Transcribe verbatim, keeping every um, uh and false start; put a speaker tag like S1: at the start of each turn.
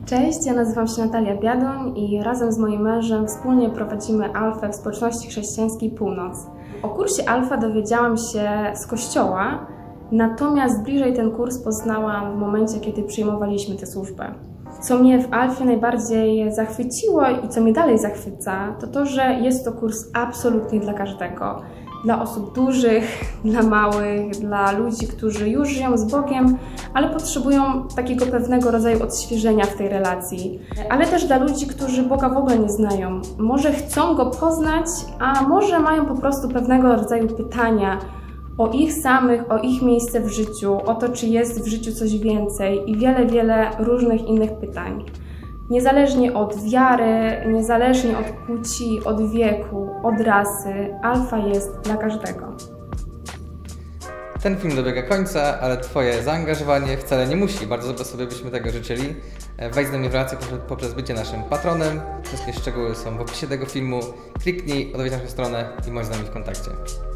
S1: Cześć, ja nazywam się Natalia Biadoń i razem z moim mężem wspólnie prowadzimy Alfę w społeczności chrześcijańskiej Północ. O kursie Alfa dowiedziałam się z kościoła, natomiast bliżej ten kurs poznałam w momencie, kiedy przyjmowaliśmy tę służbę. Co mnie w Alfie najbardziej zachwyciło i co mnie dalej zachwyca, to to, że jest to kurs absolutnie dla każdego. Dla osób dużych, dla małych, dla ludzi, którzy już żyją z Bogiem, ale potrzebują takiego pewnego rodzaju odświeżenia w tej relacji. Ale też dla ludzi, którzy Boga w ogóle nie znają. Może chcą Go poznać, a może mają po prostu pewnego rodzaju pytania o ich samych, o ich miejsce w życiu, o to, czy jest w życiu coś więcej i wiele, wiele różnych innych pytań. Niezależnie od wiary, niezależnie od płci, od wieku, od rasy, Alfa jest dla każdego.
S2: Ten film dobiega końca, ale Twoje zaangażowanie wcale nie musi. Bardzo sobie byśmy tego życzyli. Wejdź z nami w relację poprzez bycie naszym patronem. Wszystkie szczegóły są w opisie tego filmu. Kliknij, odwiedź naszą stronę i bądź z nami w kontakcie.